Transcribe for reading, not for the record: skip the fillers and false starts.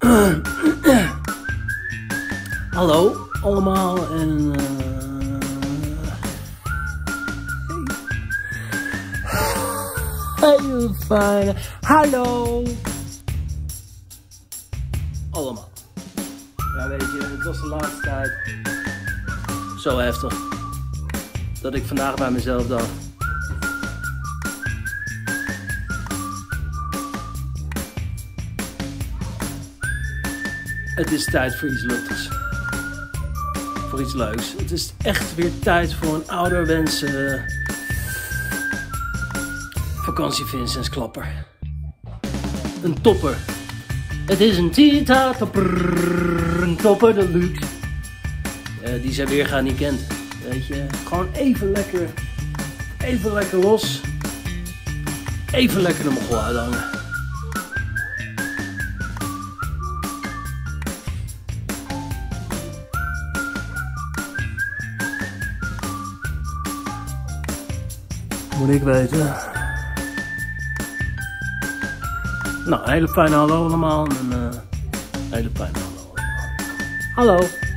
Hallo allemaal en heel fijn. Hallo allemaal. Ja, weet je, het was de laatste tijd zo heftig dat ik vandaag bij mezelf dacht: het is tijd voor iets luchtigs. Voor iets leuks. Het is echt weer tijd voor een ouderwetse vakantie Vincents klapper. Een topper. Het is een Tita topper. Een topper deluxe. Die zij weer gaan niet kent. Weet je. Gewoon even lekker los. Even lekker de mogol uithangen. Moet ik weten. Nou, een hele fijne hallo allemaal. En een hele fijne hallo allemaal. Hallo.